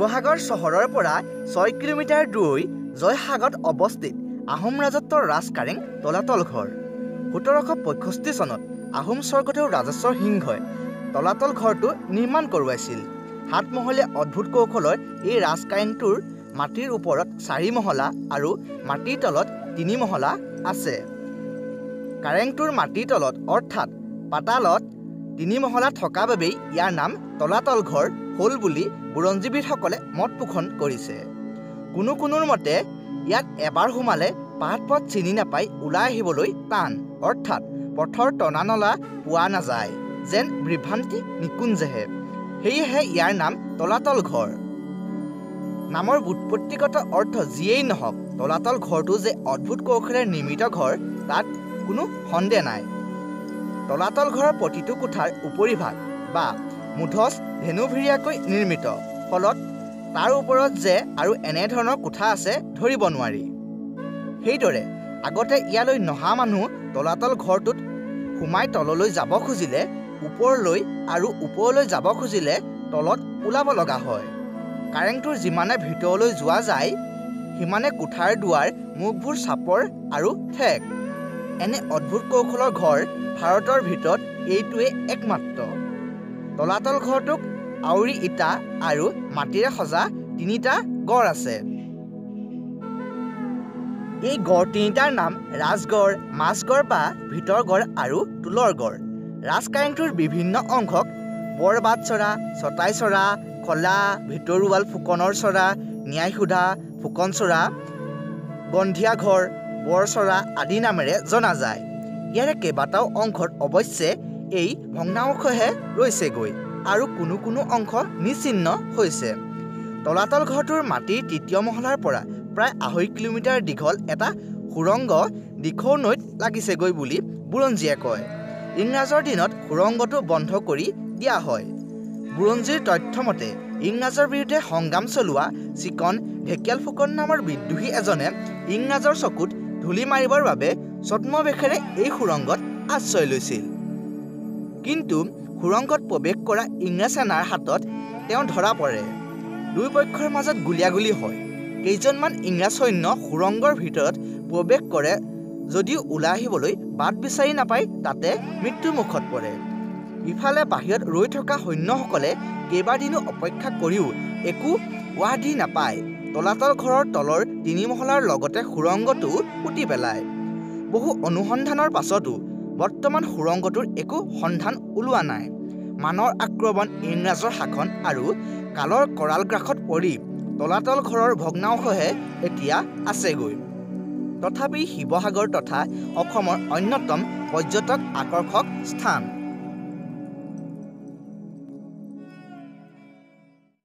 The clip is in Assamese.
শিৱসাগৰ চহৰৰ পৰা 6 কিলোমিটাৰ দূৰৈ জয়সাগৰত অৱস্থিত আহোম ৰাজত্বৰ ৰাজ কাৰেং তলাতল ঘৰ। 1765 চনত আহোম স্বৰ্গদেউ ৰাজেশ্বৰ সিংহই তলাতল ঘৰটো নিৰ্মাণ কৰোৱাইছিল। 7 মহলীয়া অদ্ভুত কৌশলৰ এই ৰাজ কাৰেংটোৰ মাটিৰ ওপৰত 4 মহলা আৰু মাটিৰ তলত 3 মহলা আছে। কাৰেংটোৰ মাটিৰ তলত অৰ্থাৎ পাতালত 3 মহলা থকা বাবেই ইয়াৰ নাম তলাতল ঘৰ হ'ল বুলি বুৰঞ্জীবিদসকলে মত পোষণ কৰিছে। কোনোৰ মতে ইয়াত এবাৰ সোমালে পাত চিনি নাপাই ওলাই আহিবলৈ টান, অৰ্থাৎ পথৰ টনা নলা পোৱা নাযায়, যেন বিভ্ৰান্তি নিকুঞ্জেহে। সেয়েহে ইয়াৰ নাম তলাতল ঘৰ। নামৰ ব্যুৎপত্তিগত অৰ্থ যিয়েই নহওক, তলাতল ঘৰটো যে অদ্ভুত কৌশলেৰে নিৰ্মিত ঘৰ তাত কোনো সন্দেহ নাই। তলাতল ঘৰৰ প্ৰতিটো কোঠাৰ উপৰিভাগ বা মুধচ ধেনুভিৰিয়াকৈ নিৰ্মিত, ফলত তাৰ ওপৰত যে আৰু এনেধৰণৰ কোঠা আছে ধৰিব নোৱাৰি। সেইদৰে আগতে ইয়ালৈ নহা মানুহ তলাতল ঘৰটোত সোমাই তললৈ যাব খুজিলে ওপৰলৈ আৰু ওপৰলৈ যাব খুজিলে তলত ওলাব লগা হয়। কাৰেংটোৰ যিমানে ভিতৰলৈ যোৱা যায় সিমানে কোঠাৰ দুৱাৰ মুখবোৰ চাপৰ আৰু ঠেক। এনে অদ্ভুত কৌশলৰ ঘৰ ভাৰতৰ ভিতৰত এইটোৱে একমাত্ৰ। তলাতল ঘৰটোক আউৰি ইটা আৰু মাটিৰে সজা 3টা গড় আছে। এই গড় 3টাৰ নাম ৰাজগড়, মাজগড় বা ভিতৰ গড় আৰু তোলৰ গড়। ৰাজ কাৰেংটোৰ বিভিন্ন অংশক বৰবাদ চৰা, চটাই চৰা, খলা, ভিতৰুৱাল ফুকনৰ চৰা, ন্যায়সোধা, ফুকন চৰা, গন্ধিয়া ঘৰ, বৰ চৰা আদি নামেৰে জনা যায়। ইয়াৰে কেইবাটাও অংশত অৱশ্যে এই ভগ্নাংশহে ৰৈছেগৈ আৰু কোনো অংশ নিচিন্ন হৈছে। তলাতল ঘৰটোৰ মাটিৰ 3য় মহলাৰ পৰা প্ৰায় 2.5 কিলোমিটাৰ দীঘল এটা সুৰংগ দিখৌ নৈত লাগিছেগৈ বুলি বুৰঞ্জীয়ে কয়। ইংৰাজৰ দিনত সুৰংগটো বন্ধ কৰি দিয়া হয়। বুৰঞ্জীৰ তথ্যমতে ইংৰাজৰ বিৰুদ্ধে সংগ্ৰাম চলোৱা চিকন ঢেকিয়াল ফুকন নামৰ বিদ্ৰোহী এজনে ইংৰাজৰ চকুত ধূলি মাৰিবৰ বাবে ছদ্মবেশেৰে এই সুৰংগত আশ্ৰয় লৈছিল। কিন্তু সুৰংগত প্ৰৱেশ কৰা ইংৰাজ সেনাৰ হাতত তেওঁ ধৰা পৰে। দুই পক্ষৰ মাজত গুলীয়াগুলী হয়। কেইজনমান ইংৰাজ সৈন্য সুৰংগৰ ভিতৰত প্ৰৱেশ কৰে যদিও ওলাই আহিবলৈ বাট বিচাৰি নাপাই তাতে মৃত্যুমুখত পৰে। ইফালে বাহিৰত ৰৈ থকা সৈন্যসকলে কেইবাদিনো অপেক্ষা কৰিও একো উৱাদি নাপায় তলাতল ঘৰৰ তলৰ 3 মহলাৰ লগতে সুৰংগটো পুতি পেলায়। বহু অনুসন্ধানৰ পাছতো বৰ্তমান সুৰংগটোৰ একো সন্ধান ওলোৱা নাই। মানৰ আক্ৰমণ, ইংৰাজৰ শাসন আৰু কালৰ কৰাল গ্ৰাসত পৰি তলাতল ঘৰৰ ভগ্নাংশহে এতিয়া আছেগৈ। তথাপি শিৱসাগৰ তথা অসমৰ অন্যতম পৰ্যটক আকৰ্ষক স্থান।